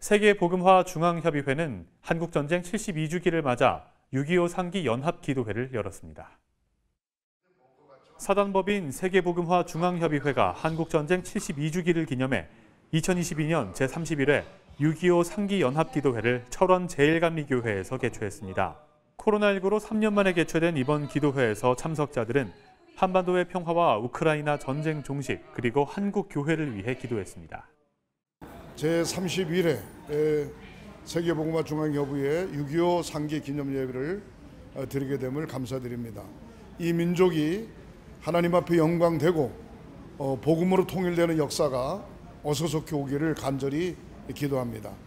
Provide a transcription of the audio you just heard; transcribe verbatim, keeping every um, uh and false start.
세계복음화 중앙협의회는 한국전쟁 칠십이 주기를 맞아 육이오 상기 연합기도회를 열었습니다. 사단법인 세계복음화 중앙협의회가 한국전쟁 칠십이 주기를 기념해 이천이십이 년 제삼십일 회 육이오 상기 연합기도회를 철원 제일감리교회에서 개최했습니다. 코로나십구로 삼 년 만에 개최된 이번 기도회에서 참석자들은 한반도의 평화와 우크라이나 전쟁 종식 그리고 한국 교회를 위해 기도했습니다. 제삼십일 회 세계복음화 중앙협의회 육이오 상기 기념 예배를 드리게 됨을 감사드립니다. 이 민족이 하나님 앞에 영광되고 복음으로 통일되는 역사가 어서속히 오기를 간절히 기도합니다.